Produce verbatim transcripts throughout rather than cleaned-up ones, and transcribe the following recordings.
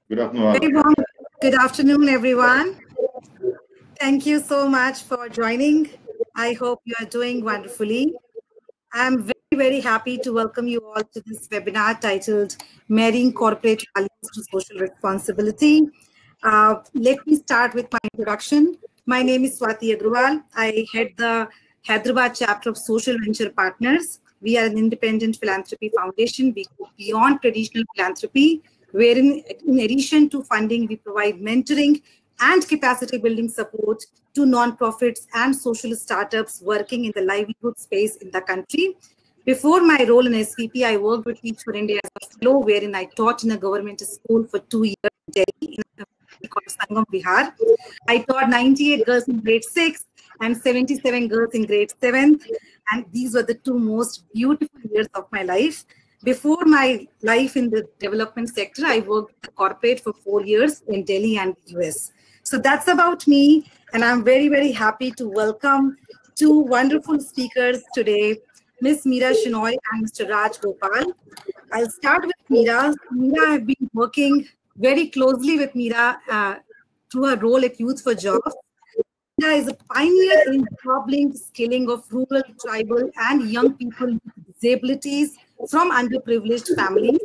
Good afternoon. Very warm good afternoon, everyone. Thank you so much for joining. I hope you are doing wonderfully. I'm very, very happy to welcome you all to this webinar titled Marrying Corporate Values to Social Responsibility. Uh, let me start with my introduction. My name is Swati Agrawal. I head the Hyderabad chapter of Social Venture Partners. We are an independent philanthropy foundation. We go beyond traditional philanthropy, wherein, in addition to funding, we provide mentoring and capacity building support to nonprofits and social startups working in the livelihood space in the country. Before my role in S V P, I worked with Teach for India as a fellow, wherein I taught in a government school for two years in Delhi, in a city called Sangam, Bihar. I taught ninety-eight girls in grade six and seventy-seven girls in grade seventh. And these were the two most beautiful years of my life. Before my life in the development sector, I worked in the corporate for four years in Delhi and the U S. So that's about me. And I'm very, very happy to welcome two wonderful speakers today, Miss Meera Shenoy and Mister Raj Gopal. I'll start with Meera. Meera, I've been working very closely with Meera uh, through her role at Youth for Jobs. Meera is a pioneer in job-linked skilling of rural, tribal, and young people with disabilities from underprivileged families.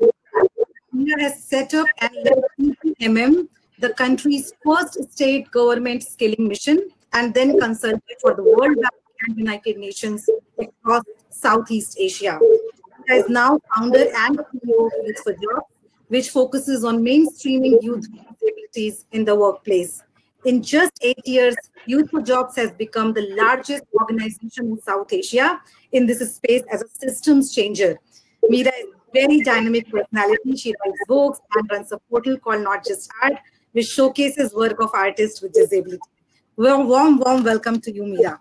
Meera has set up and led P P M M, the country's first state government skilling mission, and then consulted for the World Bank and United Nations across Southeast Asia. She is now founder and C E O of Youth for Jobs, which focuses on mainstreaming youth with disabilities in the workplace. In just eight years, Youth for Jobs has become the largest organization in South Asia in this space as a systems changer. Meera is a very dynamic personality. She writes books and runs a portal called Not Just Art, which showcases work of artists with disability. Warm, warm, warm welcome to you, Meera.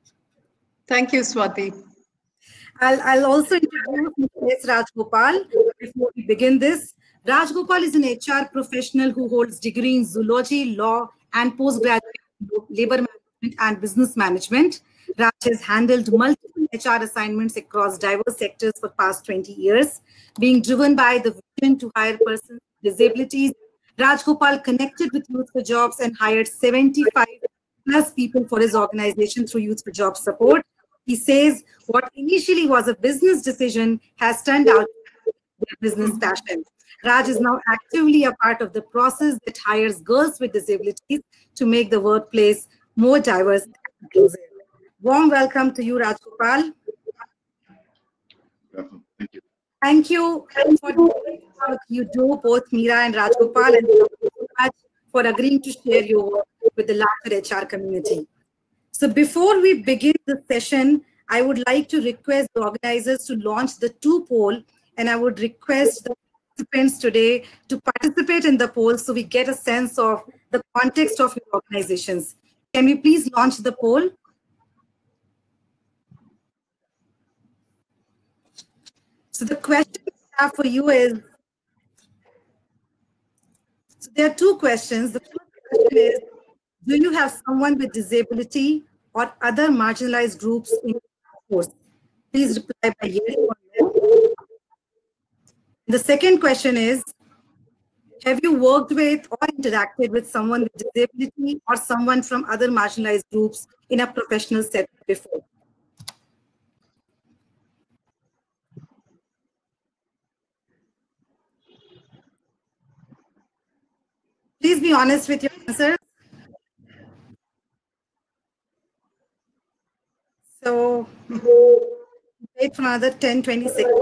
Thank you, Swati. I'll, I'll also introduce Mister Raj Gopal before we begin this. Raj Gopal is an H R professional who holds degree in zoology, law, and postgraduate in labor management and business management. Raj has handled multiple H R assignments across diverse sectors for past twenty years. Being driven by the vision to hire persons with disabilities, Raj Gopal connected with Youth for Jobs and hired seventy-five plus people for his organization through Youth for Jobs support. He says what initially was a business decision has turned out to be a business passion. Raj is now actively a part of the process that hires girls with disabilities to make the workplace more diverse and inclusive. Warm welcome to you, Raj Gopal. Thank you. Thank you for the work you do, both Meera and Raj Gopal, and thank you so much for agreeing to share your work with the larger H R community. So before we begin the session, I would like to request the organizers to launch the two poll, and I would request the participants today to participate in the poll so we get a sense of the context of your organizations. Can we please launch the poll? So the question we have for you is, so there are two questions. The first question is, do you have someone with disability or other marginalized groups in your workforce? Please reply by yes or no. The second question is, have you worked with or interacted with someone with disability or someone from other marginalized groups in a professional setting before? Please be honest with your answers. So wait for another ten, twenty seconds.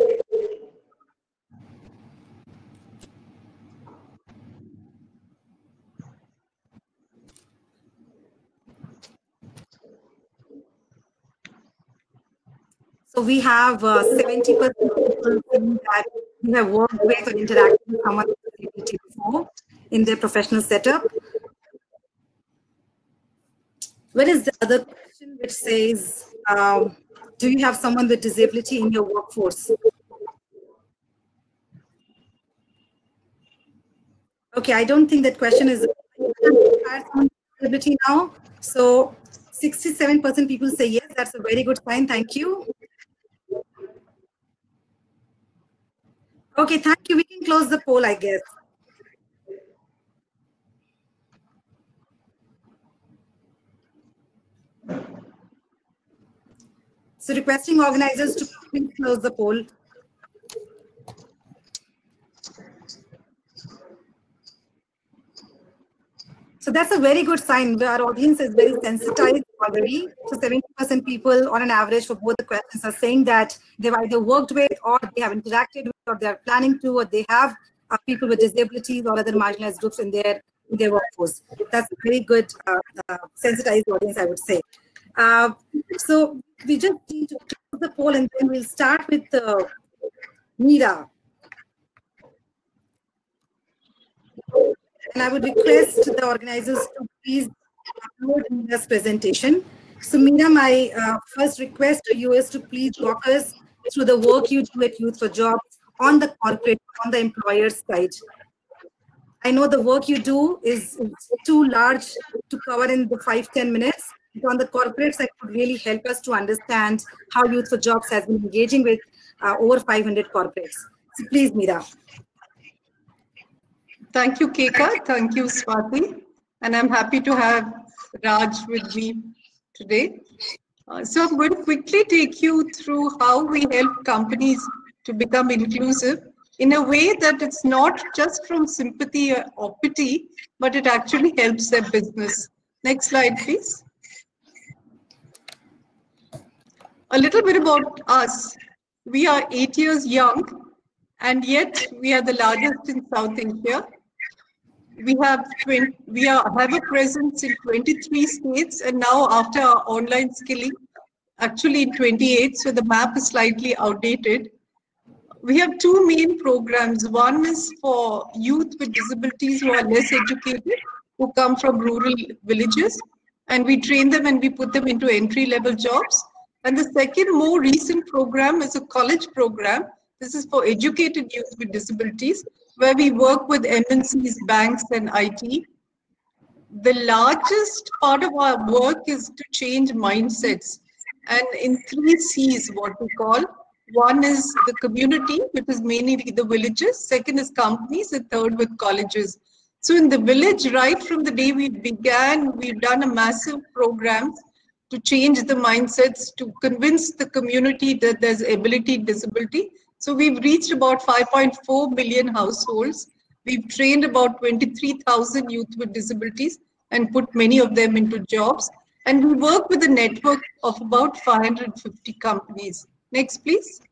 So we have uh, seventy percent people saying that you have worked with or interacted with someone with disability before in their professional setup. What is the other question which says, um, do you have someone with disability in your workforce? Okay, I don't think that question is disability now. So sixty-seven percent people say yes, that's a very good sign, thank you. Okay, thank you, we can close the poll, I guess. So requesting organizers to please close the poll. So that's a very good sign. Our audience is very sensitized already. So seventy percent people on an average for both the questions are saying that they've either worked with or they have interacted with or they're planning to or they have uh, people with disabilities or other marginalized groups in their, in their workforce. That's a very good uh, uh, sensitized audience, I would say. Uh, so we just need to close the poll and then we'll start with uh, Meera. And I would request the organizers to please upload Meera's presentation. So Meera, my uh, first request to you is to please walk us through the work you do at Youth for Jobs on the corporate, on the employer's side. I know the work you do is, is too large to cover in the five, ten minutes. But on the corporate side, could really help us to understand how Youth for Jobs has been engaging with uh, over five hundred corporates. So please, Meera. Thank you, Keka. Thank you, Swati. And I'm happy to have Raj with me today. Uh, so I'm going to quickly take you through how we help companies to become inclusive in a way that it's not just from sympathy or pity, but it actually helps their business. Next slide, please. A little bit about us. We are eight years young, and yet we are the largest in South Asia. We have twenty, we are, have a presence in twenty-three states, and now after our online skilling, actually in twenty-eight, so the map is slightly outdated. We have two main programs. One is for youth with disabilities who are less educated, who come from rural villages, and we train them and we put them into entry-level jobs. And the second more recent program is a college program. This is for educated youth with disabilities, where we work with M N Cs, banks, and I T. The largest part of our work is to change mindsets, and in three C's, what we call. One is the community, which is mainly the villages. Second is companies, and third with colleges. So in the village, right from the day we began, we've done a massive program to change the mindsets, to convince the community that there's ability disability. So we've reached about five point four million households. We've trained about twenty-three thousand youth with disabilities and put many of them into jobs. And we work with a network of about five hundred fifty companies. Next, please.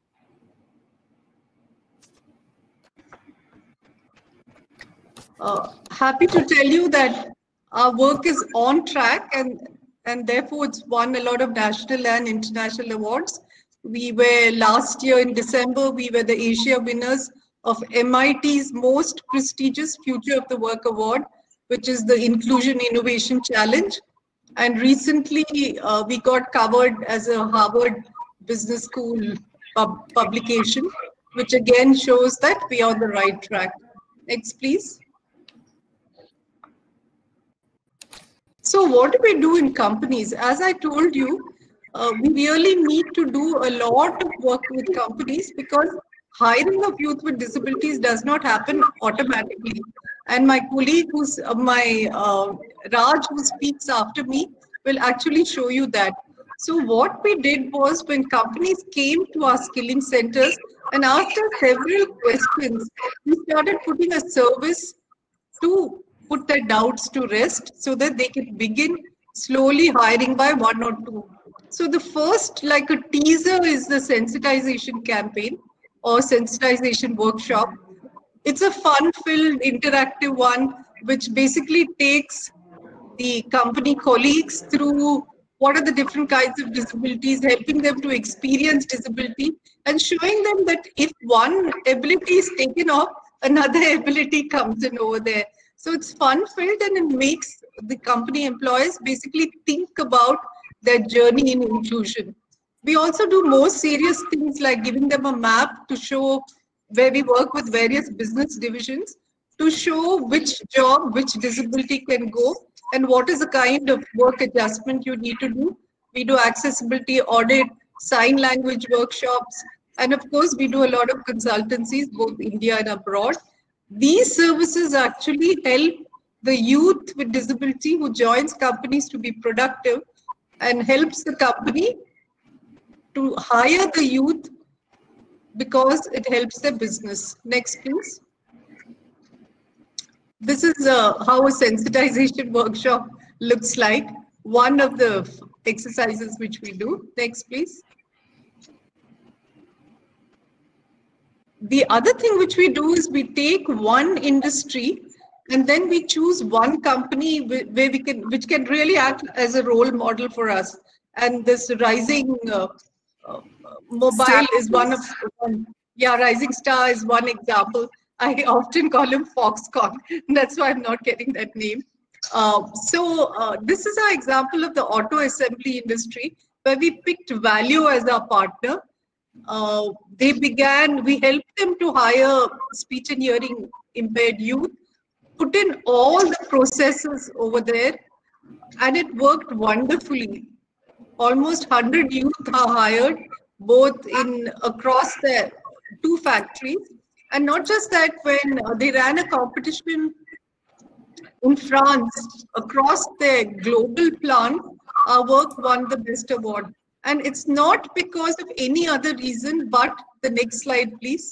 Uh, happy to tell you that our work is on track, and, and therefore it's won a lot of national and international awards. We were last year in December, we were the Asia winners of M I T's most prestigious Future of the Work Award, which is the Inclusion Innovation Challenge. And recently uh, we got covered as a Harvard Business School pub publication, which again shows that we are on the right track. Next, please. So what do we do in companies? As I told you, uh, we really need to do a lot of work with companies because hiring of youth with disabilities does not happen automatically. And my colleague, who's uh, my uh, Raj, who speaks after me, will actually show you that. So what we did was, when companies came to our skilling centers and asked us several questions, we started putting a service to put their doubts to rest so that they can begin slowly hiring by one or two. So the first, like a teaser, is the sensitization campaign or sensitization workshop. It's a fun-filled, interactive one, which basically takes the company colleagues through what are the different kinds of disabilities, helping them to experience disability and showing them that if one ability is taken off, another ability comes in over there. So it's fun-filled, and it makes the company employees basically think about their journey in inclusion. We also do more serious things like giving them a map to show where we work with various business divisions to show which job, which disability can go, and what is the kind of work adjustment you need to do. We do accessibility audit, sign language workshops, and of course, we do a lot of consultancies, both India and abroad. These services actually help the youth with disability who joins companies to be productive and helps the company to hire the youth because it helps their business. Next, please. This is uh, how a sensitization workshop looks like. One of the exercises which we do. Next, please. The other thing which we do is we take one industry and then we choose one company where we can, which can really act as a role model for us. And this Rising uh, uh, Mobile Star is one of, one, yeah, Rising Star is one example. I often call him Foxconn. That's why I'm not getting that name. Uh, so uh, this is our example of the auto assembly industry, where we picked Valeo as our partner. Uh, they began, we helped them to hire speech and hearing impaired youth, put in all the processes over there, and it worked wonderfully. Almost one hundred youth are hired, both in across their two factories. And not just that, when they ran a competition in France across their global plant, our work won the best award. And it's not because of any other reason, but the next slide, please.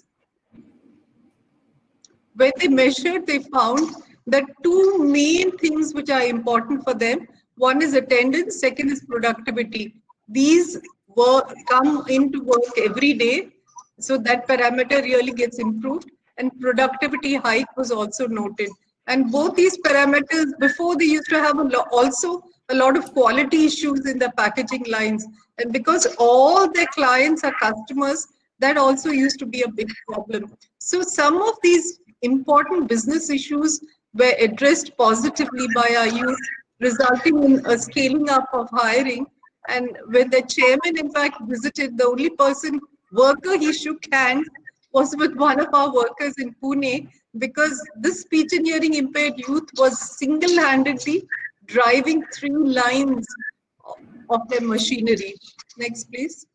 When they measured, they found that two main things which are important for them. One is attendance, second is productivity. These work, come into work every day, so that parameter really gets improved, and productivity hike was also noted. And both these parameters, before they used to have a lo- also a lot of quality issues in the packaging lines. And because all their clients are customers, that also used to be a big problem. So some of these important business issues were addressed positively by our youth, resulting in a scaling up of hiring. And when the chairman, in fact, visited, the only person, worker he shook hands was with one of our workers in Pune, because this speech and hearing impaired youth was single-handedly driving three lines of their machinery. Next, please.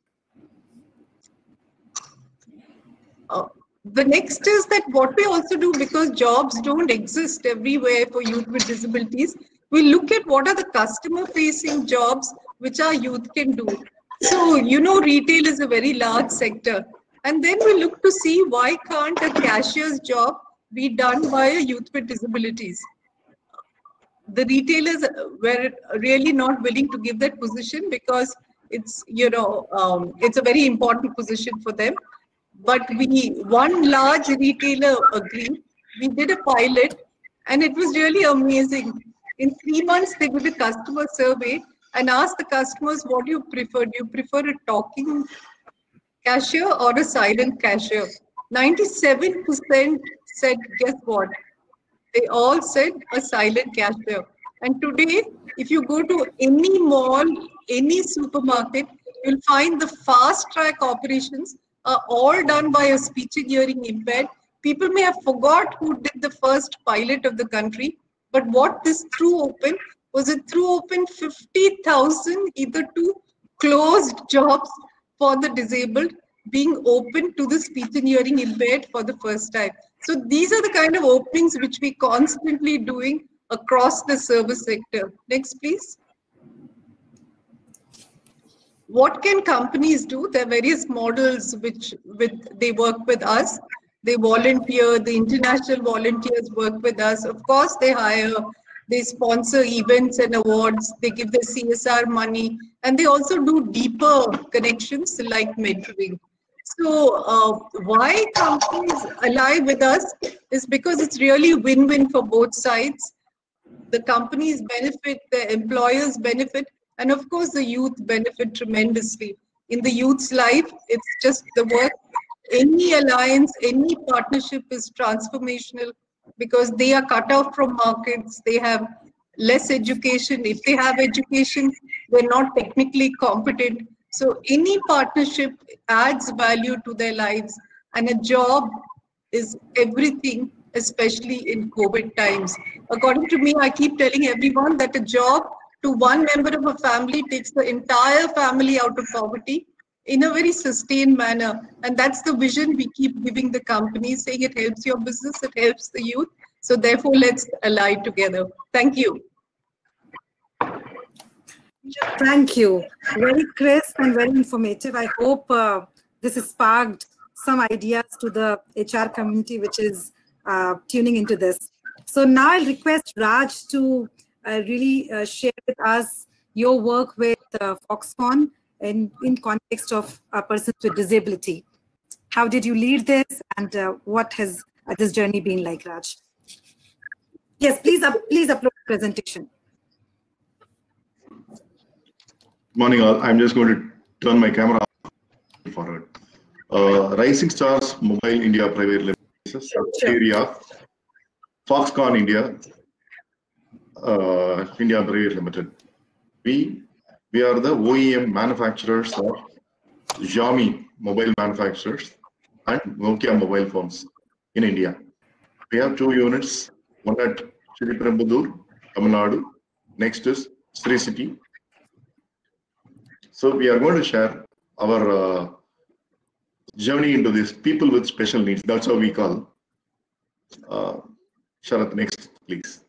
Uh, the next is that what we also do, because jobs don't exist everywhere for youth with disabilities, we look at what are the customer-facing jobs which our youth can do. So, you know, retail is a very large sector. And then we look to see why can't a cashier's job be done by a youth with disabilities. The retailers were really not willing to give that position because it's, you know, um, it's a very important position for them. But we, one large retailer agreed. We did a pilot and it was really amazing. In three months, they did a customer survey and asked the customers, what do you prefer? Do you prefer a talking cashier or a silent cashier? ninety-seven percent said, guess what? They all said a silent cashier. And today, if you go to any mall, any supermarket, you'll find the fast track operations are all done by a speech and hearing impaired. People may have forgot who did the first pilot of the country, but what this threw open was it threw open fifty thousand either to closed jobs for the disabled being open to the speech and hearing impaired for the first time. So these are the kind of openings which we constantly doing across the service sector. Next, please. What can companies do? There are various models which with they work with us. They volunteer, the international volunteers work with us. Of course, they hire, they sponsor events and awards, they give the C S R money, and they also do deeper connections like mentoring. So uh, why companies ally with us is because it's really win-win for both sides. The companies benefit, the employers benefit, and of course the youth benefit tremendously. In the youth's life, it's just the work. Any alliance, any partnership is transformational because they are cut off from markets, they have less education. If they have education, they're not technically competent. So any partnership adds value to their lives, and a job is everything, especially in COVID times. According to me, I keep telling everyone that a job to one member of a family takes the entire family out of poverty in a very sustained manner. And that's the vision we keep giving the companies, saying it helps your business, it helps the youth. So therefore, let's ally together. Thank you. Thank you. Very crisp and very informative. I hope uh, this has sparked some ideas to the H R community, which is uh, tuning into this. So now I'll request Raj to uh, really uh, share with us your work with uh, Foxconn in, in context of uh, persons with disability. How did you lead this, and uh, what has uh, this journey been like, Raj? Yes, please, up, please upload the presentation. Morning all. I'm just going to turn my camera forward. Uh, Rising Stars Mobile India Private Limited, area, Foxconn India, uh, India Private Limited. We we are the O E M manufacturers of Xiaomi mobile manufacturers and Nokia mobile phones in India. We have two units, one at Sriperumbudur, Tamil Nadu. Next is Sri City. So we are going to share our uh, journey into this people with special needs. That's how we call. Uh, Sharath, next, please.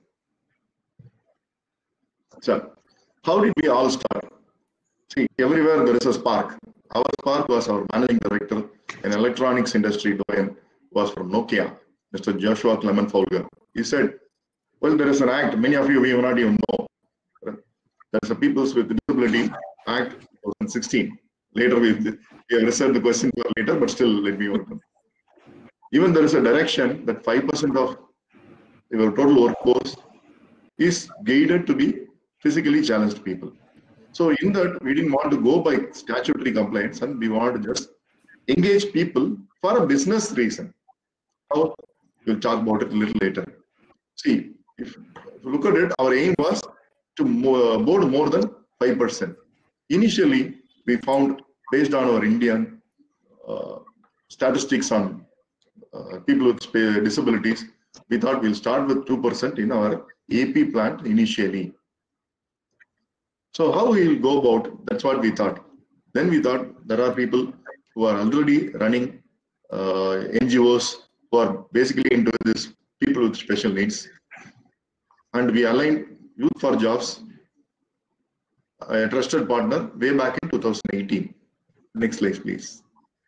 So, how did we all start? See, everywhere there is a spark. Our spark was our managing director in electronics industry domain was from Nokia, Mister Joshua Clement Folger. He said, well, there is an act, many of you may not even know. There's a Peoples with Disability Act twenty sixteen. Later, we, we have reserved the question for later, but still, let me open. Even there is a direction that five percent of your total workforce is guided to be physically challenged people. So, in that, we didn't want to go by statutory compliance, and we want to just engage people for a business reason. How? We'll talk about it a little later. See, if you look at it, our aim was to board more than five percent. Initially, we found, based on our Indian uh, statistics on uh, people with disabilities, we thought we'll start with two percent in our A P plant initially. So how we'll go about, that's what we thought. Then we thought there are people who are already running uh, N G Os who are basically into this people with special needs. And we aligned Youth for Jobs, a trusted partner, way back in two thousand eighteen. Next slide, please.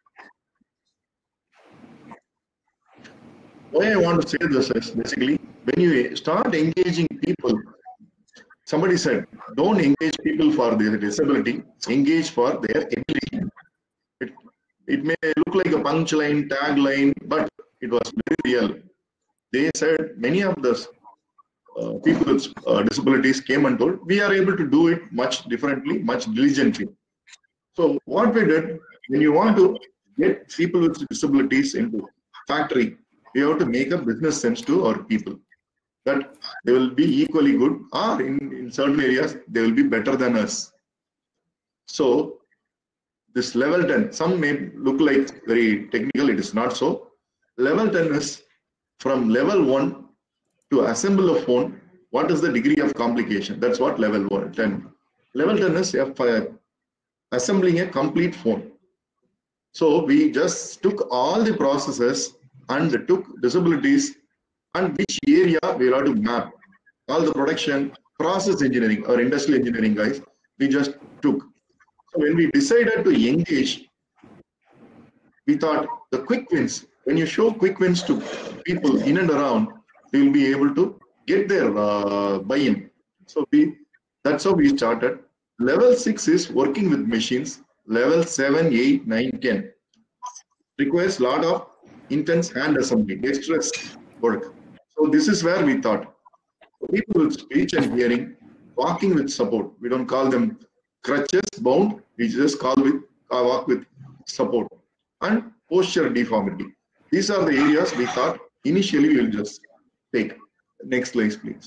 Why I want to say this is basically when you start engaging people, somebody said, don't engage people for their disability, engage for their ability. It, it may look like a punchline, tagline, but it was very real. They said many of the uh, people with uh, disabilities came and told, we are able to do it much differently, much diligently. So what we did, when you want to get people with disabilities into factory, we have to make a business sense to our people, that they will be equally good, or in, in certain areas, they will be better than us. So this level ten, some may look like very technical, it is not so. Level ten is from level one to assemble a phone, what is the degree of complication? That's what level one, ten. Level ten is a, assembling a complete phone. So we just took all the processes and took disabilities and which area we have to map. All the production, process engineering or industrial engineering guys, we just took. So when we decided to engage, we thought the quick wins, when you show quick wins to people in and around, they will be able to get their uh, buy-in. So we, that's how we started. Level six is working with machines. Level seven, eight, nine, ten requires a lot of intense hand assembly, dexterous work. So this is where we thought people with speech and hearing, walking with support. We don't call them crutches bound. We just call with uh, walk with support, and posture deformity. These are the areas we thought initially we will just take. Next slide, please.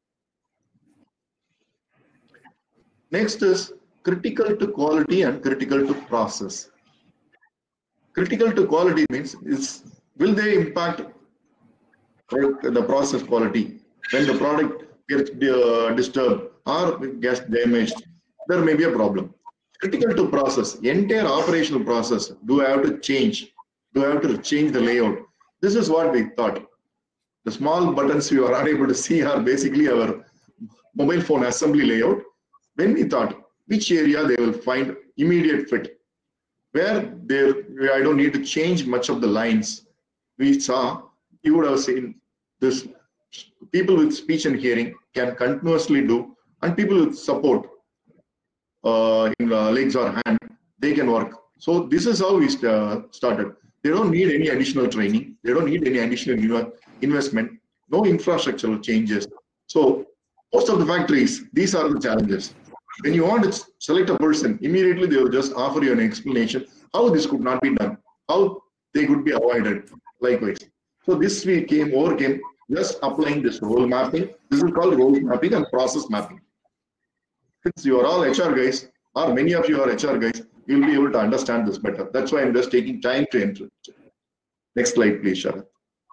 Next is critical to quality and critical to process. Critical to quality means is will they impact the process quality when the product gets uh, disturbed or gets damaged? There may be a problem. Critical to process, entire operational process. Do I have to change? Do I have to change the layout? This is what we thought. The small buttons you are unable to see are basically our mobile phone assembly layout. When we thought which area they will find immediate fit. Where there, I don't need to change much of the lines. We saw, you would have seen this, people with speech and hearing can continuously do, and people with support uh, in uh, legs or hand, they can work. So this is how we uh, started. They don't need any additional training. They don't need any additional investment, no infrastructural changes. So most of the factories, these are the challenges. When you want to select a person, immediately they will just offer you an explanation how this could not be done, how they could be avoided, likewise. So this we came, overcame, just applying this role mapping. This is called role mapping and process mapping. Since you are all H R guys, or many of you are H R guys, you will be able to understand this better. That's why I'm just taking time to enter. Next slide, please, Sharath.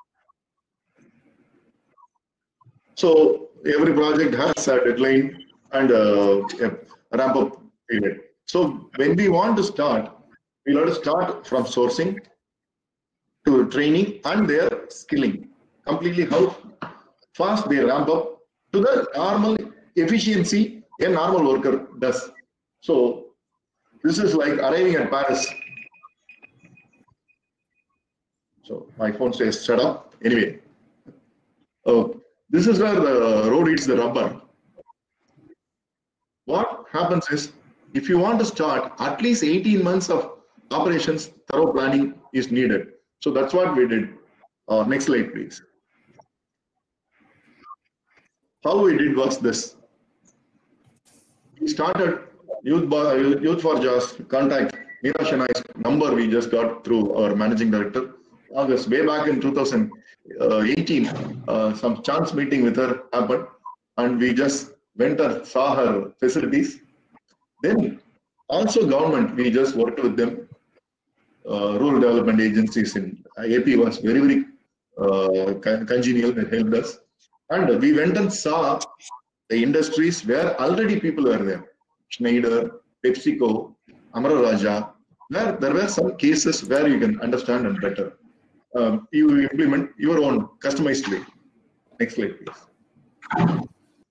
So every project has a deadline and a, a ramp up period. So when we want to start, we'll have to start from sourcing to training and their skilling. Completely how fast they ramp up to the normal efficiency a normal worker does. So this is like arriving at Paris. So my phone says shut up. Anyway, uh, this is where the road hits the rubber. What happens is, if you want to start, at least eighteen months of operations, thorough planning is needed. So that's what we did. Uh, next slide, please. How we did was this. We started Youth, Youth for Just contact. Meera Shenoy's number we just got through our managing director. August, way back in two thousand eighteen, uh, some chance meeting with her happened, and we just went and saw her facilities. Then also government, we just worked with them. Uh, rural development agencies in A P was very, very uh, congenial and helped us. And we went and saw the industries where already people were there. Schneider, PepsiCo, Amara Raja, where there were some cases where you can understand and better. Um, you implement your own customized way. Next slide, please.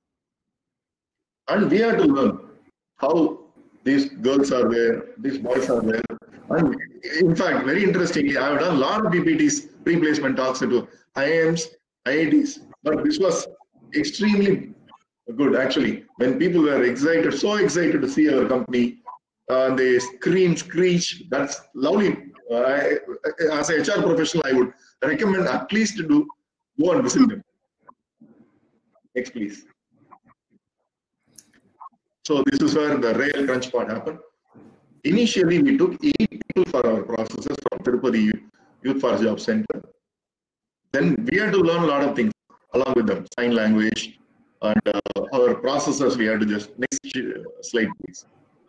And we had to learn how these girls are there, these boys are there. And in fact, very interestingly, I have done a lot of P P Ts, pre-placement talks into I I Ms, I I Ts, but this was extremely good actually. When people were excited, so excited to see our company, uh, they scream, screech, that's lovely. Uh, I, as an H R professional, I would recommend at least to do, go and visit them. Next, please. So this is where the real crunch part happened. Initially, we took eight people for our processes from Tirupati Youth for Job Center. Then we had to learn a lot of things along with them, sign language, and uh, our processes we had to just, next slide please.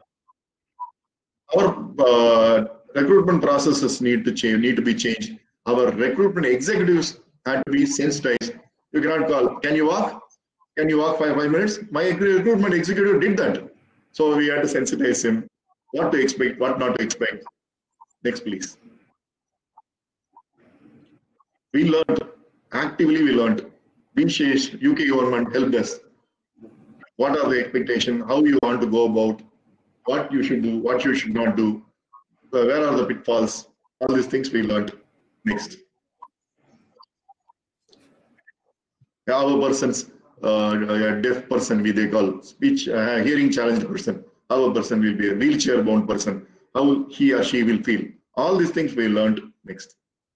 Our uh, recruitment processes need to change, need to be changed. Our recruitment executives had to be sensitized. You cannot call, can you walk? Can you walk for five minutes? My recruitment executive did that. So we had to sensitize him, what to expect, what not to expect. Next, please. We learned, actively we learned. Vinshesh, U K government helped us. What are the expectations, how you want to go about, what you should do, what you should not do, where are the pitfalls, all these things we learned. Next. Our persons, uh, a deaf person, we they call speech, uh, hearing challenged person. Our person will be a wheelchair bound person. How he or she will feel. All these things we learned. Next.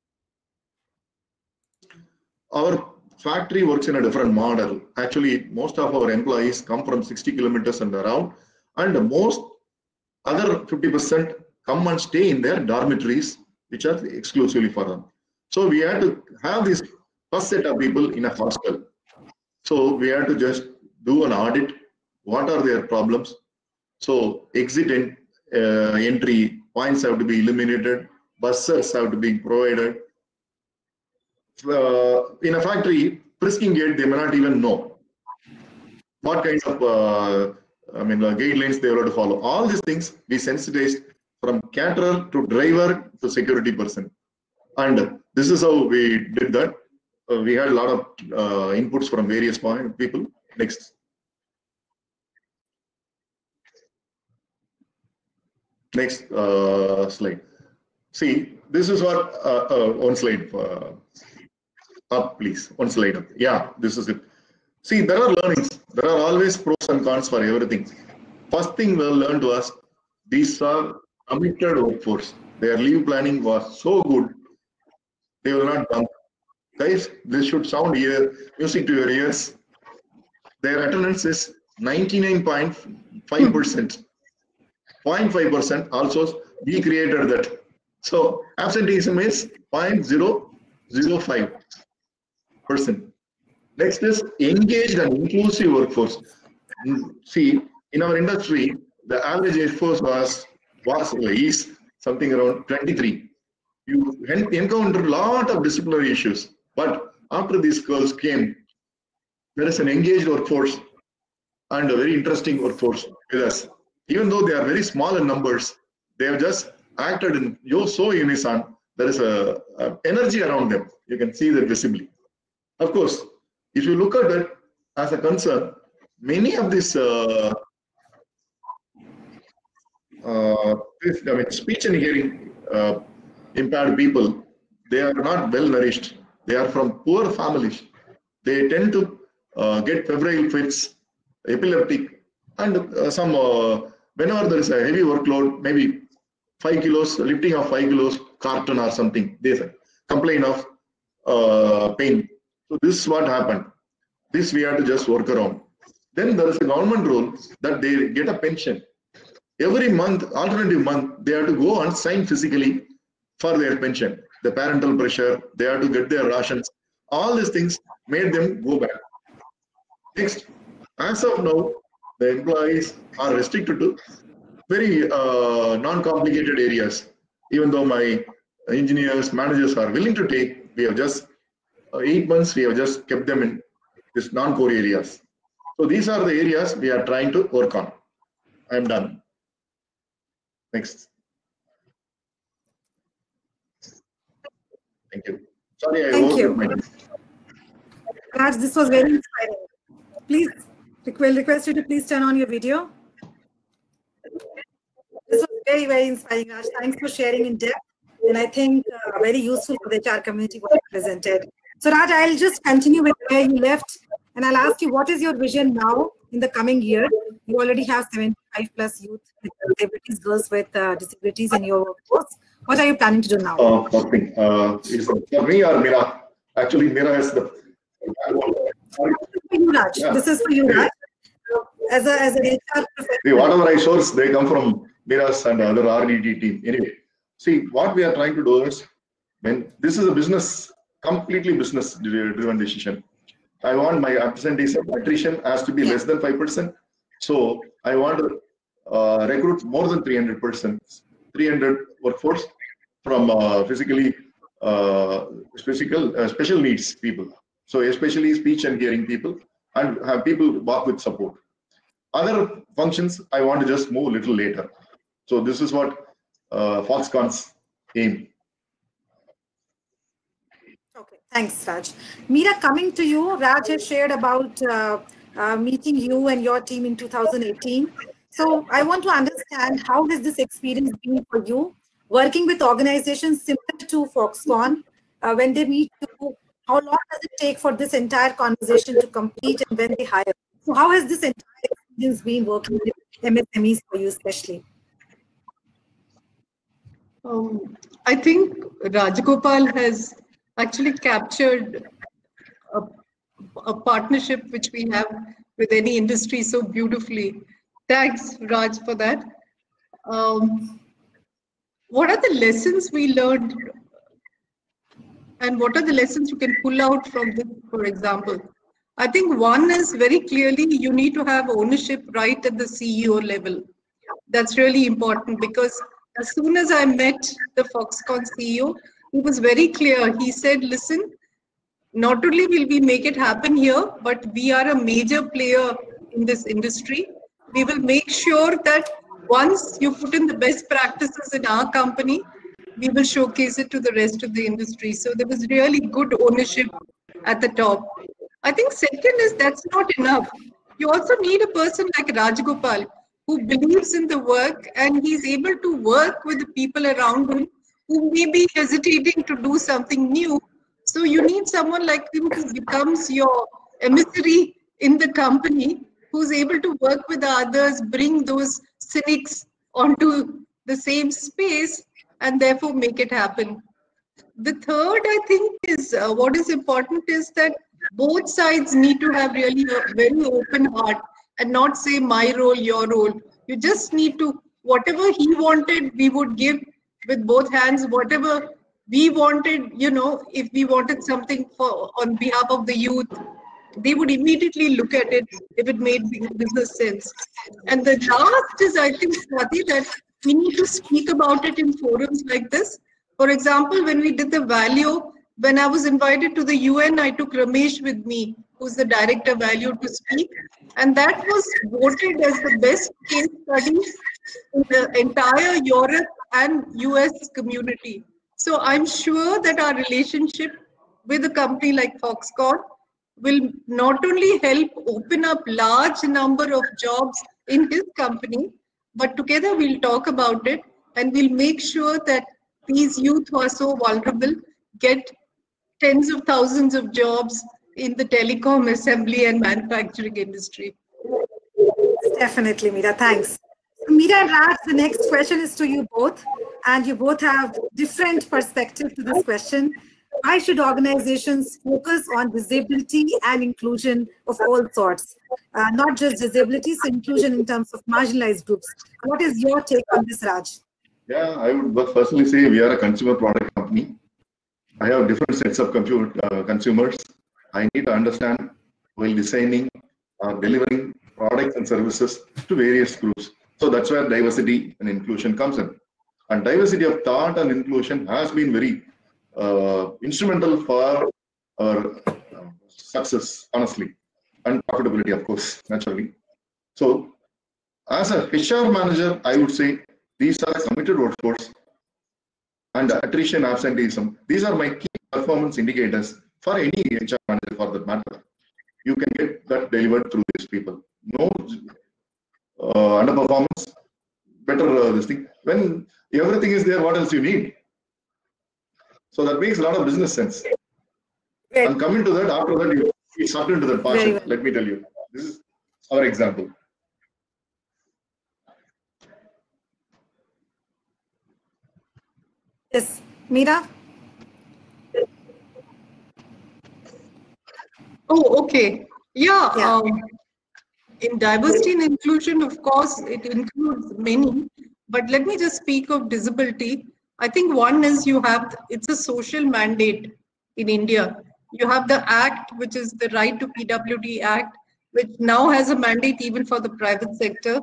Our factory works in a different model. Actually, most of our employees come from sixty kilometers and around, and most other fifty percent come and stay in their dormitories, which are exclusively for them. So we had to have this first set of people in a hostel. So we had to just do an audit. What are their problems? So exit and uh, entry points have to be eliminated. Buses have to be provided. Uh, in a factory, frisking gate, they may not even know what kinds of uh, I mean, uh, guidelines they have to follow. All these things we sensitized from caterer to driver to security person. And this is how we did that. Uh, we had a lot of uh, inputs from various people. Next. Next uh, slide. See, this is what, uh, uh, one slide, uh, up please, one slide up. Yeah, this is it. See, there are learnings. There are always pros and cons for everything. First thing we'll learn to us, these are committed workforce. Their leave planning was so good, they will not bump. Guys, this should sound ear, music to your ears. Their attendance is ninety-nine point five percent. zero point five percent also, we created that. So absenteeism is zero point zero zero five percent. Next is engaged and inclusive workforce. See, in our industry, the average age force was, was is something around twenty-three. You encounter a lot of disciplinary issues, but after these girls came, there is an engaged workforce and a very interesting workforce with us. Even though they are very small in numbers, they have just acted in so unison. There is a, a energy around them. You can see that visibly. Of course, if you look at it as a concern, many of these uh, uh, this, I mean, speech and hearing uh, impaired people, they are not well nourished. They are from poor families. They tend to uh, get febrile fits, epileptic, and uh, some uh, whenever there is a heavy workload, maybe five kilos, lifting of five kilos, carton or something, they complain of uh, pain. So this is what happened. This we have to just work around. Then there is a government rule that they get a pension. Every month, alternative month, they have to go and sign physically for their pension. The parental pressure, they have to get their rations. All these things made them go back. Next, as of now, the employees are restricted to very uh, non-complicated areas. Even though my engineers, managers are willing to take, we have just uh, eight months, we have just kept them in these non-core areas. So these are the areas we are trying to work on. I am done. Next. Thank you. Sorry, I Thank you. my Raj, this was very inspiring. Please, will request you to please turn on your video. This was very, very inspiring, Raj. Thanks for sharing in depth. And I think uh, very useful for the H R community what you presented. So Raj, I'll just continue with where you left. And I'll ask you, what is your vision now in the coming year? You already have seventy-five plus youth with disabilities, girls with uh, disabilities in your workforce. What are you planning to do now? Uh, nothing. Uh, is it for me or Mira? Actually, Mira has the. For you, Raj. Yeah. This is for you, Raj. As a as an H R professional. See, whatever I source, they come from Mira's and other R D T team. Anyway, see, what we are trying to do is, when this is a business, completely business-driven decision. I want my absenteeism attrition has to be less than five percent. So I want to uh, recruit more than three hundred percent, three hundred workforce from uh, physically, uh, physical, uh, special needs people. So especially speech and hearing people, and have people work with support. Other functions, I want to just move a little later. So this is what uh, Foxconn's aim. Okay, thanks, Raj. Meera, coming to you, Raj has shared about uh, uh, meeting you and your team in two thousand eighteen. So I want to understand, how has this experience been for you, working with organizations similar to Foxconn? Uh, when they meet you, how long does it take for this entire conversation to complete and when they hire? So how has this entire experience been working with M S M Es for you especially? Um, I think Rajagopal has actually captured a, a partnership which we have with any industry so beautifully. Thanks, Raj, for that. Um, what are the lessons we learned, and what are the lessons you can pull out from this, for example? I think one is very clearly you need to have ownership right at the C E O level. That's really important, because as soon as I met the Foxconn C E O, he was very clear. He said, listen, not only will we make it happen here, but we are a major player in this industry. We will make sure that once you put in the best practices in our company, we will showcase it to the rest of the industry. So there was really good ownership at the top. I think second is that's not enough. You also need a person like Rajagopal, who believes in the work, and he's able to work with the people around him who may be hesitating to do something new. So you need someone like him who becomes your emissary in the company, who's able to work with the others, bring those cynics onto the same space, and therefore make it happen. The third, I think, is uh, what is important is that both sides need to have really a very open heart and not say my role, your role. You just need to, whatever he wanted, we would give with both hands. Whatever we wanted, you know, if we wanted something for on behalf of the youth, they would immediately look at it if it made business sense. And the last is, I think, Swati, that we need to speak about it in forums like this. For example, when we did the Value, when I was invited to the U N, I took Ramesh with me, who's the director Value, to speak. And that was voted as the best case study in the entire Europe and U S community. So I'm sure that our relationship with a company like Foxconn will not only help open up large number of jobs in his company, but together we'll talk about it and we'll make sure that these youth who are so vulnerable get tens of thousands of jobs in the telecom, assembly and manufacturing industry. Definitely, Meera. Thanks. Meera and Raj, the next question is to you both, and you both have different perspective to this question. Why should organizations focus on disability and inclusion of all sorts? Uh, not just disability, so inclusion in terms of marginalized groups. What is your take on this, Raj? Yeah, I would firstly say we are a consumer product company. I have different sets of uh, consumers. I need to understand while designing or delivering products and services to various groups. So that's where diversity and inclusion comes in. And diversity of thought and inclusion has been very uh, instrumental for our uh, success, honestly, and profitability, of course, naturally. So as a H R manager, I would say these are committed workforce and attrition, absenteeism. These are my key performance indicators for any H R manager for that matter. You can get that delivered through these people. No uh, underperformance, better uh, this thing. When everything is there, what else you need? So that makes a lot of business sense. Very I'm coming to that after that. You, you start into that portion. Well. Let me tell you. This is our example. Yes, Meera? Oh, okay. Yeah. yeah. Um, in diversity and inclusion, of course, it includes many. But let me just speak of disability. I think one is you have, it's a social mandate in India. You have the Act, which is the Right to P W D Act, which now has a mandate even for the private sector.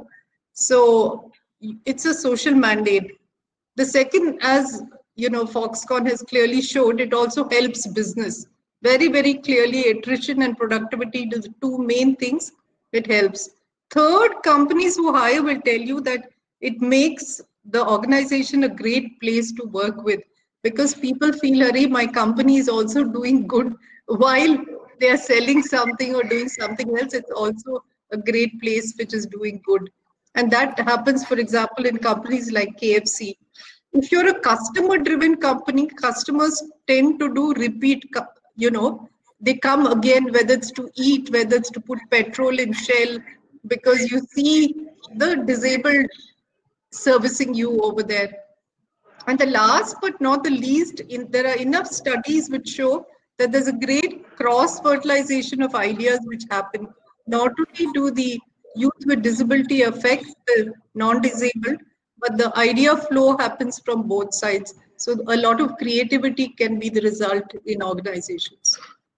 So it's a social mandate. The second, as you know, Foxconn has clearly showed, it also helps business. Very, very clearly, attrition and productivity are the two main things it helps. Third, companies who hire will tell you that it makes the organization a great place to work with, because people feel, Arey, my company is also doing good while they are selling something or doing something else. It's also a great place which is doing good. And that happens, for example, in companies like K F C. If you're a customer-driven company, customers tend to do repeat, you know, they come again, whether it's to eat, whether it's to put petrol in Shell, because you see the disabled servicing you over there. And the last but not the least, in, there are enough studies which show that there's a great cross-fertilization of ideas which happen. Not only do the youth with disability affect the non-disabled, but the idea flow happens from both sides. So a lot of creativity can be the result in organizations.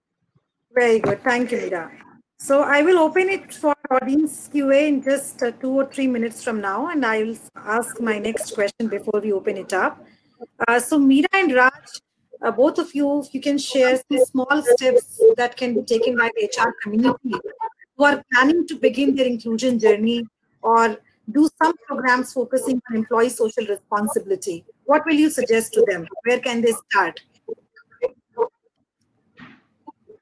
Very good. Thank you, Meera. So I will open it for audience Q A in just uh, two or three minutes from now, and I will ask my next question before we open it up. Uh, so Meera and Raj, uh, both of you, if you can share some small steps that can be taken by the H R community who are planning to begin their inclusion journey or do some programs focusing on employee social responsibility. What will you suggest to them? Where can they start?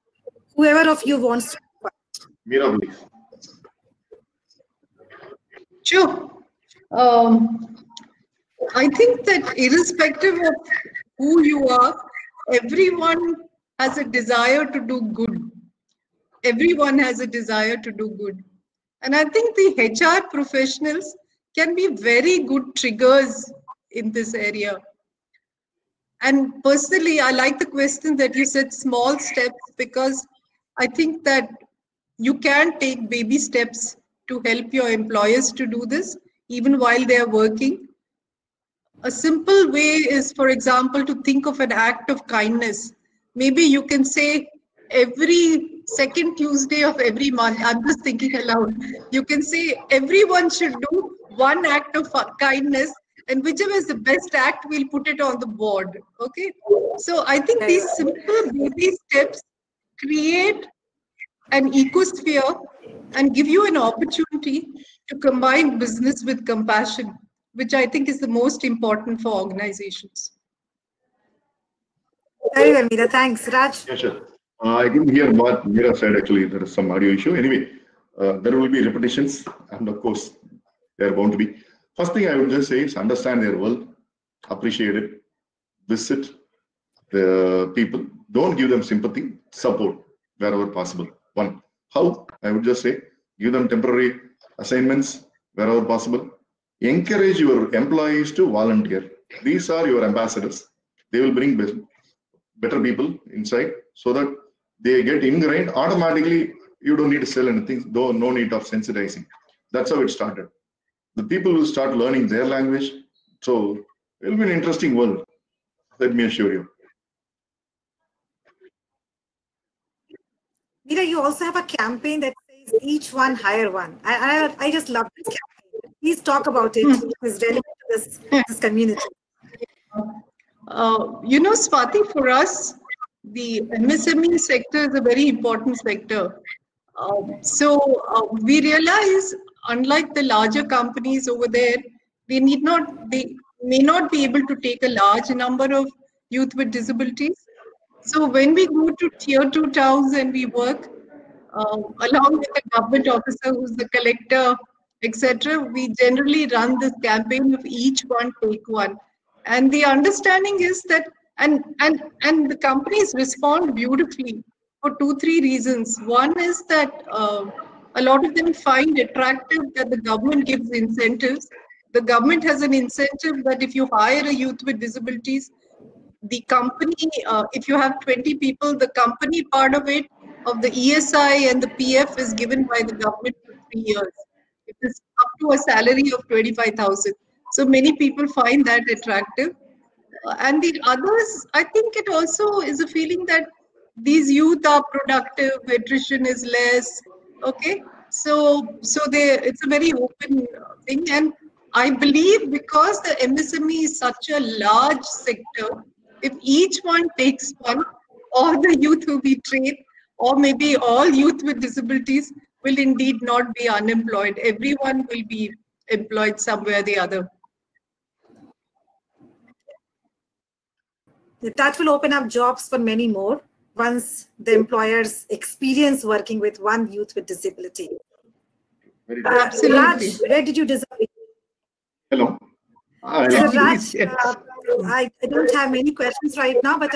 Whoever of you wants to. Meera, please. Sure. Um, I think that irrespective of who you are, everyone has a desire to do good. Everyone has a desire to do good. And I think the H R professionals can be very good triggers in this area. And personally, I like the question that you said small steps, because I think that you can take baby steps to help your employers to do this, even while they are working. A simple way is, for example, to think of an act of kindness. Maybe you can say every second Tuesday of every month, I'm just thinking aloud, you can say everyone should do one act of kindness, and whichever is the best act, we'll put it on the board. Okay. So I think these simple baby steps create an ecosphere and give you an opportunity to combine business with compassion, which I think is the most important for organizations. Very well, Meera. Thanks. Raj? Yeah, sure. Uh, I didn't hear what Meera said. Actually, there is some audio issue. Anyway, uh, there will be repetitions, and of course, they are bound to be. First thing I would just say is understand their world, appreciate it, visit the people. Don't give them sympathy, support wherever possible. One. How? I would just say give them temporary assignments wherever possible. Encourage your employees to volunteer. These are your ambassadors. They will bring better people inside so that they get ingrained. Automatically, you don't need to sell anything, though no need of sensitizing. That's how it started. The people will start learning their language. So it will be an interesting world, let me assure you. Meera, you also have a campaign that says each one hire one. I, I, I just love this campaign. Please talk about it. It's relevant to this, this community. Uh, you know, Swati, for us, the M S M E sector is a very important sector. Uh, so uh, we realize, unlike the larger companies over there, they need not, they may not be able to take a large number of youth with disabilities. So when we go to tier two towns and we work uh, along with the government officer who's the collector, et cetera, we generally run this campaign of each one take one. And the understanding is that, and and and the companies respond beautifully for two, three reasons. One is that uh, a lot of them find attractive that the government gives incentives. The government has an incentive that if you hire a youth with disabilities, the company, uh, if you have twenty people, the company part of it, of the E S I and the P F is given by the government for three years. It is up to a salary of twenty-five thousand. So many people find that attractive. Uh, and the others, I think it also is a feeling that these youth are productive, attrition is less. Okay, so so they, it's a very open thing, and I believe because the M S M E is such a large sector, if each one takes one, all the youth will be trained, or maybe all youth with disabilities will indeed not be unemployed. Everyone will be employed somewhere or the other. That will open up jobs for many more once the employers experience working with one youth with disability. Very Uh, Absolutely. Raj, where did you disappear? Hello. I So lost you. Raj, Yes. uh, I, I don't have many questions right now, but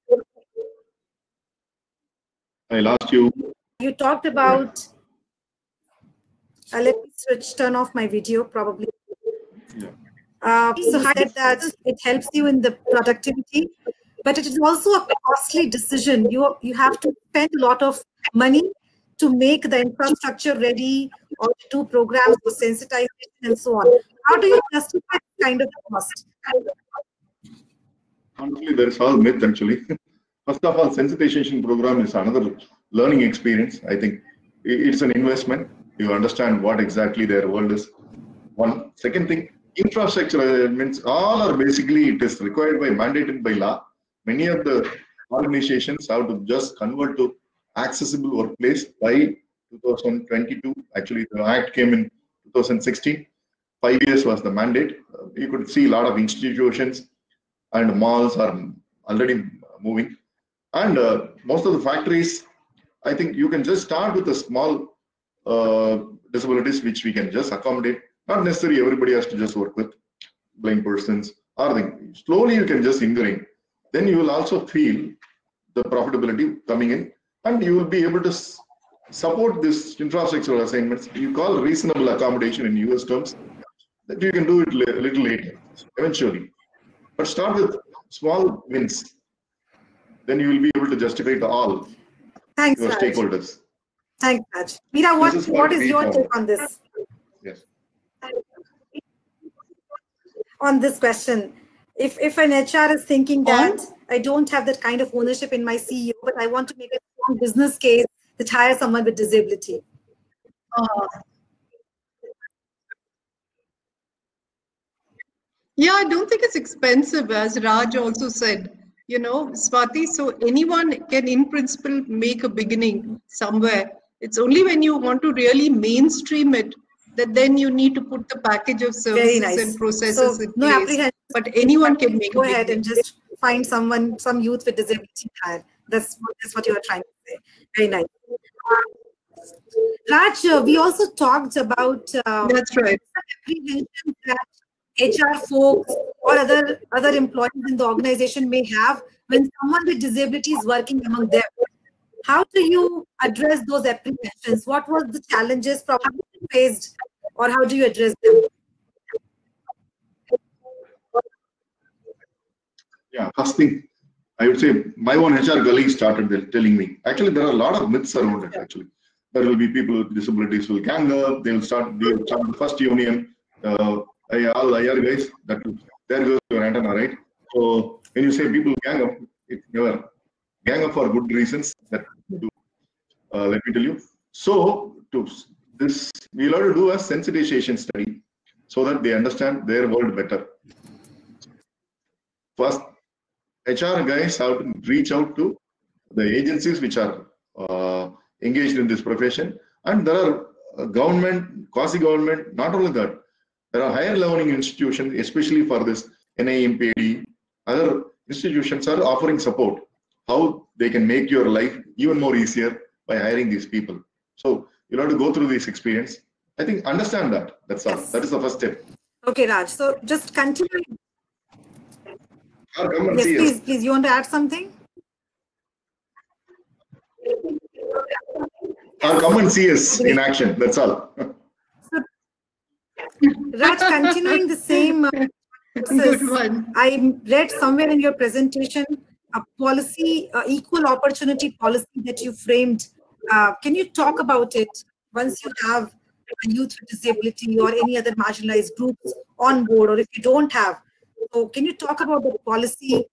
I lost you. you talked about, uh, let me switch, turn off my video probably. Yeah. Uh, so you said that it helps you in the productivity, but it is also a costly decision. You, you have to spend a lot of money to make the infrastructure ready or to do programs for sensitization and so on. How do you justify this kind of cost? Honestly, there is all myth actually. First of all, sensitization program is another learning experience. I think it's an investment. You understand what exactly their world is. One. Second thing, infrastructure means all are basically, it is required by, mandated by law. Many of the organizations have to just convert to accessible workplace by two thousand twenty-two. Actually, the act came in two thousand sixteen. Five years was the mandate. Uh, you could see a lot of institutions and malls are already moving. And uh, most of the factories, I think you can just start with a small uh, disabilities which we can just accommodate. Not necessarily everybody has to just work with blind persons or thing. Slowly you can just ingrain. Then you will also feel the profitability coming in, and you will be able to support this infrastructural assignments. You call reasonable accommodation in U S terms, that you can do it a little later, eventually. But start with small wins. Then you will be able to justify to all Thanks, your Raj. stakeholders. Thanks, Raj. Meera, what, This is what what is we your follow. take on this? Yes. On this question, if if an H R is thinking that I don't have that kind of ownership in my C E O, but I want to make a strong business case that hire someone with disability. Uh, yeah, I don't think it's expensive, as Raj also said. You know, Swati, so anyone can in principle make a beginning somewhere. It's only when you want to really mainstream it that then you need to put the package of Very services nice. and processes So in no place. apprehension. But anyone can make Go a ahead beginning. and just find someone, some youth with disability hire. That's what, that's what you are trying to say. Very nice. Raj, uh, we also talked about uh, That's right. apprehension that H R folks or other other employees in the organization may have when someone with disability is working among them. How do you address those apprehensions? What was the challenges probably faced, or how do you address them? Yeah, first thing, I would say my own H R colleague started telling me. Actually, there are a lot of myths around it. Actually, there will be people with disabilities will gang up. They will start. They will start the first union. Uh, all I R guys. That there goes your antenna, right? So when you say people gang up, it's never gang up for good reasons. That uh, let me tell you. So to this, we'll have to do a sensitization study so that they understand their world better. First, H R guys have to reach out to the agencies which are uh, engaged in this profession, and there are uh, government, quasi-government, not only that, there are higher learning institutions, especially for this N I M P D, other institutions are offering support, how they can make your life even more easier by hiring these people. So you'll have to go through this experience. I think understand that, that's all. Yes. That is the first step. Okay, Raj, so just continue. Or come and Yes, see please, us. please, you want to add something? Or come and see us in action, that's all. Raj, continuing the same uh, process, Good one. I read somewhere in your presentation a policy, uh, equal opportunity policy that you framed. Uh, can you talk about it once you have a youth with disability or any other marginalized groups on board, or if you don't have? So can you talk about the policy?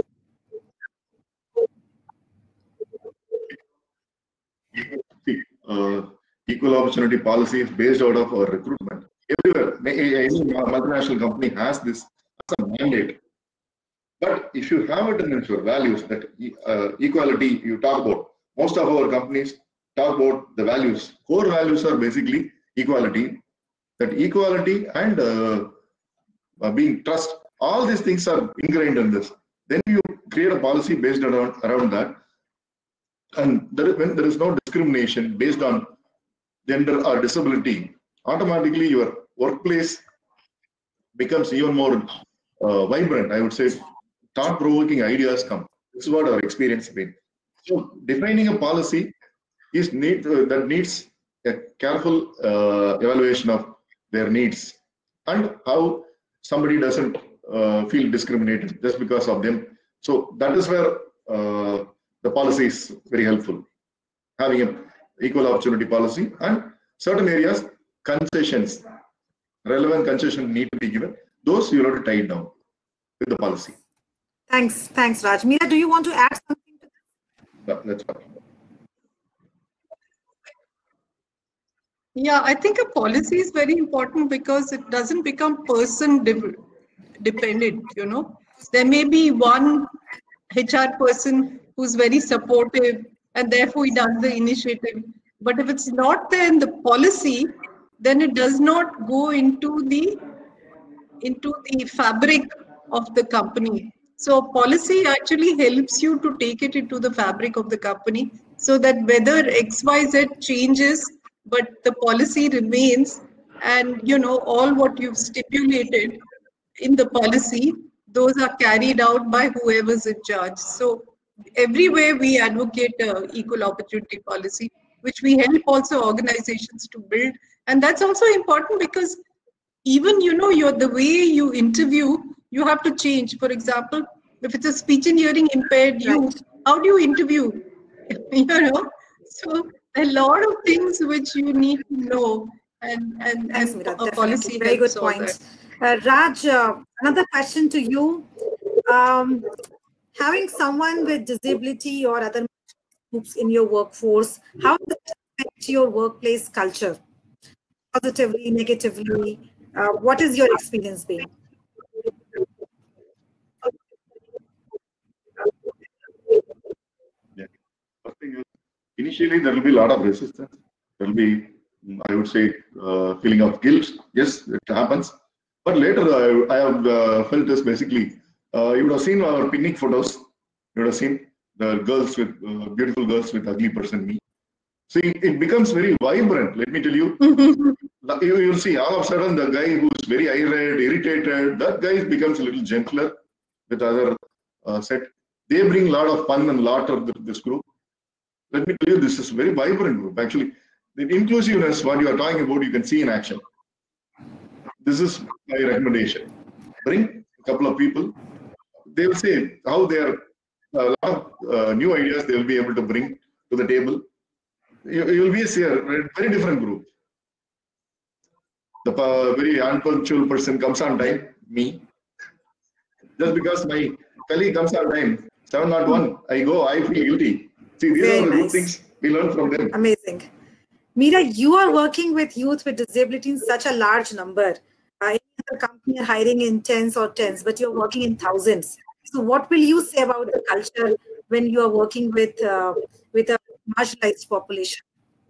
Uh, equal opportunity policy is based out of our recruitment. Everywhere, any multinational company has this as a mandate. But if you have it in your values, that uh, equality you talk about, most of our companies talk about the values. Core values are basically equality. That equality and uh, uh, being trust, all these things are ingrained in this. Then you create a policy based around, around that. And there, when there is no discrimination based on gender or disability, automatically your workplace becomes even more uh, vibrant. I would say thought-provoking ideas come. This is what our experience has been. So defining a policy is need uh, that needs a careful uh, evaluation of their needs and how somebody doesn't uh, feel discriminated just because of them. So that is where uh, the policy is very helpful. Having an equal opportunity policy and certain areas, concessions, relevant concession need to be given. Those you have to tie it down with the policy. Thanks, thanks, Raj. Meera, do you want to add something to this? That, that's fine. Yeah, I think a policy is very important because it doesn't become person de dependent, you know. There may be one H R person who's very supportive and therefore he does the initiative. But if it's not there in the policy, then it does not go into the into the fabric of the company. So policy actually helps you to take it into the fabric of the company so that whether X Y Z changes, but the policy remains, and you know all what you've stipulated in the policy, those are carried out by whoever's in charge. So everywhere we advocate uh, equal opportunity policy, which we help also organizations to build. And that's also important because even, you know, you're, the way you interview, you have to change. For example, if it's a speech and hearing impaired youth, how do you interview? You know, so a lot of things which you need to know, and and, Thanks, and Meera, a policy very good helps all point. that. Uh, Raj, uh, another question to you. Um, having someone with disability or other groups in your workforce, how does it affect your workplace culture? Positively, negatively? Uh, what is your experience been? Yeah. First thing is, initially there will be a lot of resistance. There will be, I would say, uh, feeling of guilt. Yes, it happens. But later, I, I have uh, felt this basically. Uh, you would have seen our picnic photos. You would have seen the girls with uh, beautiful girls with ugly person me. See, it becomes very vibrant. Let me tell you. You will see all of a sudden the guy who's very irate, irritated, that guy becomes a little gentler with other uh, set. They bring a lot of fun and laughter to this group. Let me tell you, this is a very vibrant group. Actually, the inclusiveness, what you are talking about, you can see in action. This is my recommendation. Bring a couple of people. They will say how they are, a lot of uh, new ideas they will be able to bring to the table. You, you will be a very different group. The uh, very unpunctual person comes on time, me. Just because my colleague comes on time, seven oh one, I go, I feel guilty. See, these Very are the nice. good things we learn from them. Amazing. Meera, you are working with youth with disability in such a large number. Uh, the company are hiring in tens or tens, but you're working in thousands. So what will you say about the culture when you are working with, uh, with a marginalized population?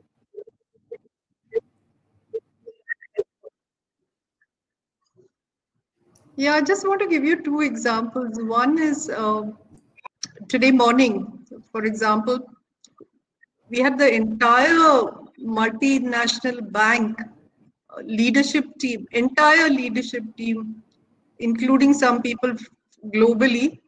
Yeah, I just want to give you two examples. One is uh, today morning, for example, we had the entire multinational bank leadership team, entire leadership team, including some people globally,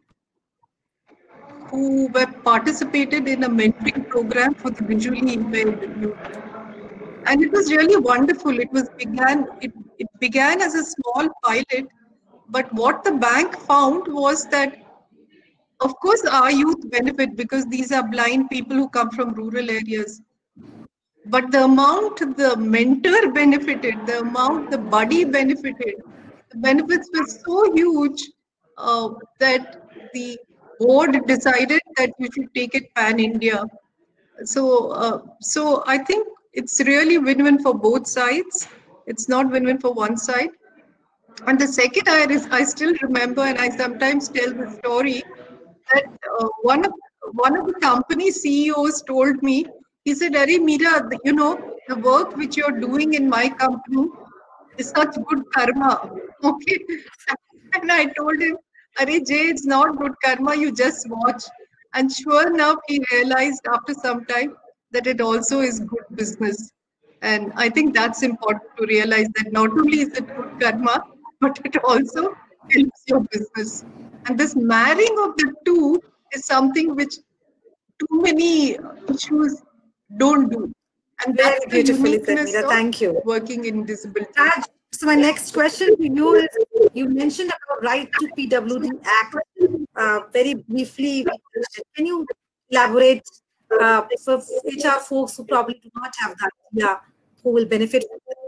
who were participated in a mentoring program for the visually impaired youth. And it was really wonderful. It was began it, it began as a small pilot, but what the bank found was that, of course, our youth benefit because these are blind people who come from rural areas. But the amount the mentor benefited, the amount the buddy benefited, the benefits were so huge uh, that the board decided that we should take it pan-India. So, uh, so I think it's really win-win for both sides. It's not win-win for one side. And the second I, I still remember, and I sometimes tell the story, that uh, one of one of the company C E Os told me, he said, "Arey Meera, you know, the work which you're doing in my company is such good karma." Okay. And I told him, "Arey Jay, it's not good karma, you just watch." And sure enough, he realized after some time that it also is good business. And I think that's important to realize that not only is it good karma, but it also helps your business. And this marrying of the two is something which too many issues don't do. And Very that's the beautifully said, uniqueness Meera. of Thank you. working in disability. Raj, so my next question to you is, you mentioned about right to P W D Act uh, very briefly. Can you elaborate uh, for H R folks who probably do not have that idea, who will benefit from it?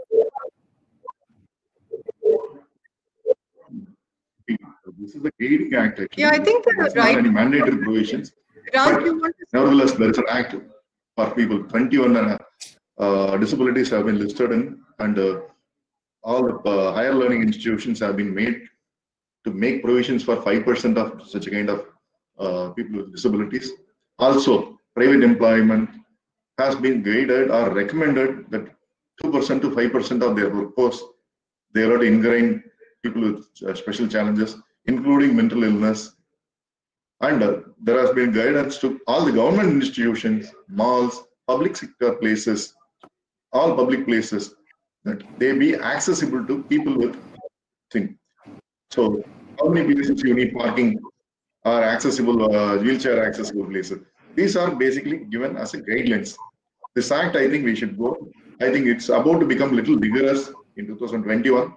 This is a guiding act, actually. Yeah, I think the There's right. not any mandatory provisions. Raj, But you want to nevertheless, there is an act for people. twenty-one uh, disabilities have been listed in, and uh, all the uh, higher learning institutions have been made to make provisions for five percent of such a kind of uh, people with disabilities. Also, private employment has been guided or recommended that two percent to five percent of their workforce, they are to ingrain people with uh, special challenges, including mental illness. And uh, there has been guidance to all the government institutions, malls, public sector places, all public places. that they be accessible to people with thing. So how many places you need parking or accessible uh, wheelchair accessible places? These are basically given as a guidelines. This act, I think we should go. I think it's about to become a little vigorous in two thousand twenty-one.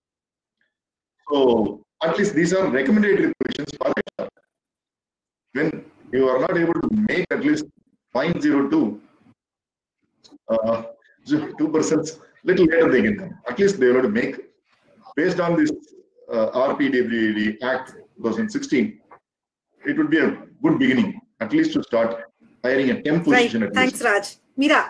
So at least these are recommendatory provisions for H R. When you are not able to make at least zero point zero two, uh, two percent, little later they can come. At least they will have to make, based on this uh, R P W D Act twenty sixteen, it would be a good beginning, at least to start hiring a temp position. Right. At Thanks, least. Raj. Meera.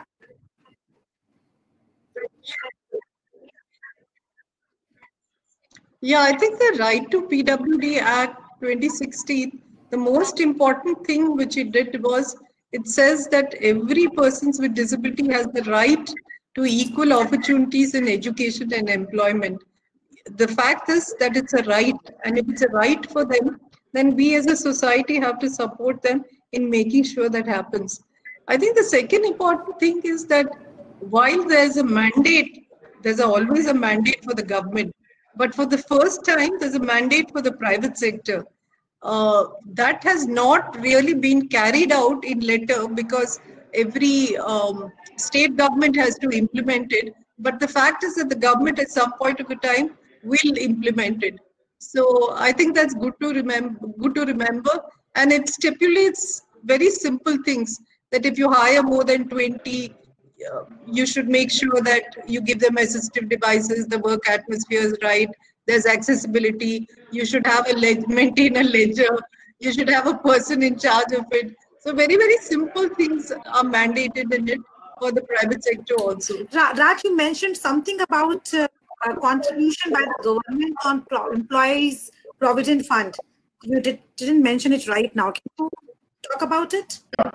Yeah, I think the right to P W D Act twenty sixteen, the most important thing which it did was it says that every person with disability has the right to equal opportunities in education and employment. The fact is that it's a right, and if it's a right for them, then we as a society have to support them in making sure that happens. I think the second important thing is that while there's a mandate, there's always a mandate for the government, but for the first time, there's a mandate for the private sector. Uh, that has not really been carried out in letter because every um, state government has to implement it. But the fact is that the government at some point of a time will implement it. So I think that's good to remember. Good to remember, and it stipulates very simple things that if you hire more than twenty, uh, you should make sure that you give them assistive devices, the work atmosphere is right, there's accessibility, you should have a ledger, maintain a ledger, you should have a person in charge of it. So very, very simple things are mandated in it for the private sector also. Raj, you mentioned something about uh, a contribution by the government on pro employees' provident fund. You did, didn't mention it right now. Can you talk about it? Yeah.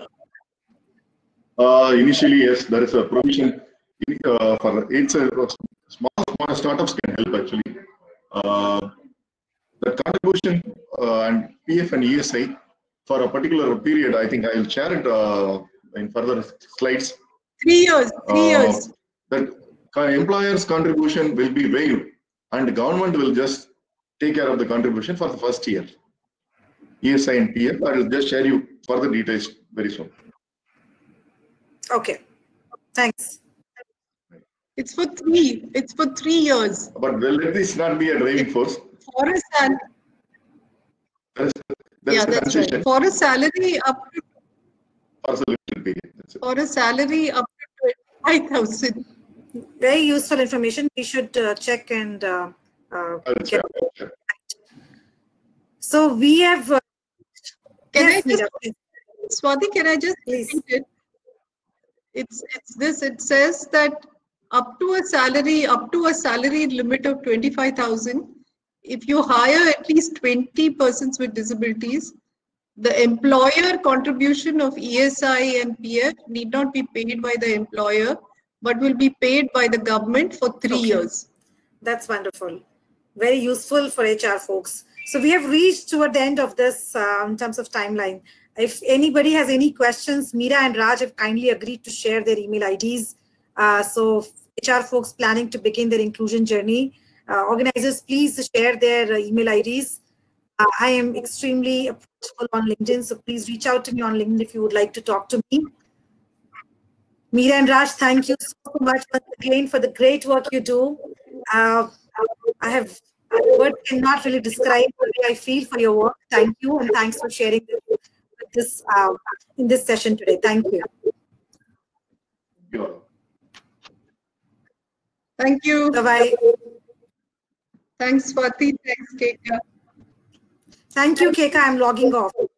Uh, initially, yes, there is a provision uh, for it's a small, small startups can help actually. Uh, the contribution uh, and P F and E S I for a particular period, I think I will share it uh, in further slides. Three years, three uh, years. The employer's contribution will be waived and the government will just take care of the contribution for the first year. E S I and P F, I will just share you further details very soon. Okay, thanks. It's for three. It's for three years. But will this not be a driving force? For a salary. That's, that's Yeah, that's right. For a salary up to. For a period. That's it. For a salary up to twenty-five thousand. Very useful information. We should uh, check and. Uh, uh, Check, check. So we have. Uh, can yes, I just, Meera, Swati, can I just please? It? It's it's this. It says that up to a salary up to a salary limit of twenty-five thousand, if you hire at least twenty persons with disabilities, the employer contribution of E S I and P F need not be paid by the employer, but will be paid by the government for three Okay. years. That's wonderful. Very useful for H R folks. So we have reached toward the end of this uh, in terms of timeline. If anybody has any questions, Meera and Raj have kindly agreed to share their email I Ds. Uh, so H R folks planning to begin their inclusion journey, uh, organizers, please share their uh, email I Ds. Uh, I am extremely approachable on LinkedIn, so please reach out to me on LinkedIn if you would like to talk to me. Meera and Raj, thank you so much once again for the great work you do. Uh, I have words cannot really describe the way I feel for your work. Thank you, and thanks for sharing this, this uh, in this session today. Thank you. Thank you. Bye bye. Thanks, Swati. Thanks, Keka. Thank you, Keka. I'm logging off.